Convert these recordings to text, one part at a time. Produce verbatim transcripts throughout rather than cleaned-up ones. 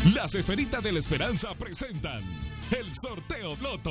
Las Esferitas de la Esperanza presentan el Sorteo Loto.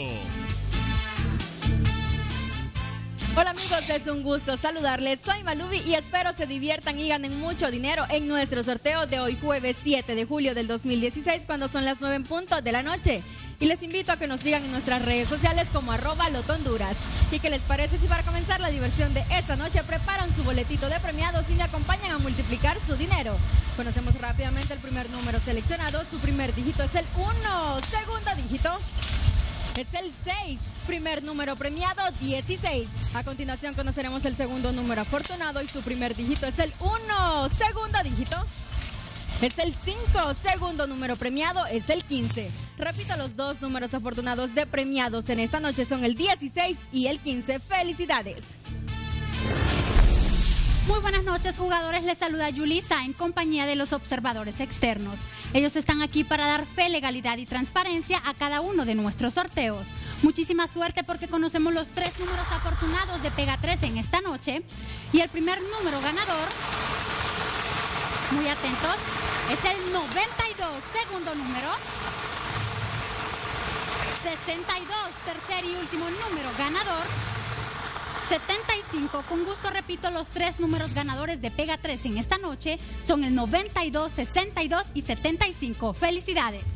Hola amigos, es un gusto saludarles. Soy Malubi y espero se diviertan y ganen mucho dinero en nuestro sorteo de hoy jueves siete de julio del dos mil dieciséis, cuando son las nueve en punto de la noche. Y les invito a que nos sigan en nuestras redes sociales como arroba Loto Honduras. ¿Y qué les parece si para comenzar la diversión de esta noche preparan su boletito de premiados y me acompañan a multiplicar su dinero? Conocemos rápidamente el primer número seleccionado. Su primer dígito es el uno. Segundo dígito es el seis. Primer número premiado, dieciséis. A continuación conoceremos el segundo número afortunado y su primer dígito es el uno. Segundo dígito es el cinco. Segundo número premiado es el quince. Repito, los dos números afortunados de premiados en esta noche son el dieciséis y el quince. ¡Felicidades! Muy buenas noches, jugadores. Les saluda Yulisa en compañía de los observadores externos. Ellos están aquí para dar fe, legalidad y transparencia a cada uno de nuestros sorteos. Muchísima suerte porque conocemos los tres números afortunados de Pega tres en esta noche. Y el primer número ganador, muy atentos, es el noventa y dos. Segundo número, sesenta y dos. Tercer y último número ganador, setenta y cinco. Con gusto repito, los tres números ganadores de Pega tres en esta noche son el noventa y dos, sesenta y dos y setenta y cinco. ¡Felicidades!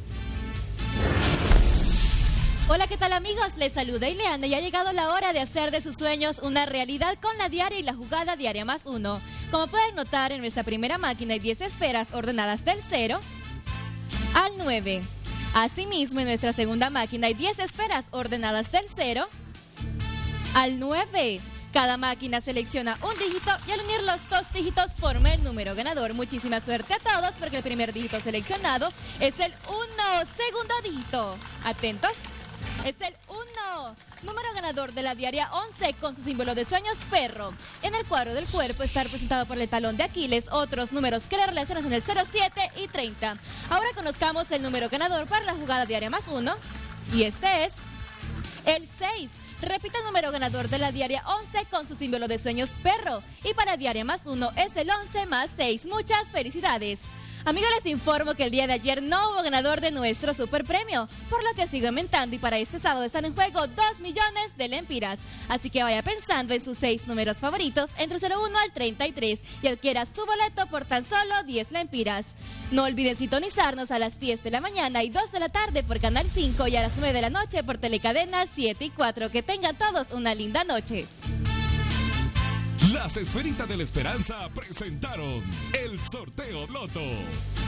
Hola, ¿qué tal amigos? Les saluda Ileana y ha llegado la hora de hacer de sus sueños una realidad con la diaria y la jugada diaria más uno. Como pueden notar, en nuestra primera máquina hay diez esferas ordenadas del cero al nueve. Asimismo, en nuestra segunda máquina hay diez esferas ordenadas del cero al nueve. Cada máquina selecciona un dígito y al unir los dos dígitos forma el número ganador. Muchísima suerte a todos porque el primer dígito seleccionado es el uno. Segundo dígito, atentos, es el uno. Número ganador de la diaria once con su símbolo de sueños, perro. En el cuadro del cuerpo está representado por el talón de Aquiles. Otros números que le relacionan son el cero, siete y treinta. Ahora conozcamos el número ganador para la jugada diaria más uno. Y este es el seis. Repita el número ganador de la diaria once con su símbolo de sueños, perro. Y para diaria más uno es el once más seis. Muchas felicidades. Amigos, les informo que el día de ayer no hubo ganador de nuestro super premio, por lo que sigo aumentando y para este sábado están en juego dos millones de lempiras. Así que vaya pensando en sus seis números favoritos entre cero uno al treinta y tres y adquiera su boleto por tan solo diez lempiras. No olviden sintonizarnos a las diez de la mañana y dos de la tarde por Canal cinco y a las nueve de la noche por Telecadena siete y cuatro. Que tengan todos una linda noche. Las Esferitas de la Esperanza presentaron el Sorteo Loto.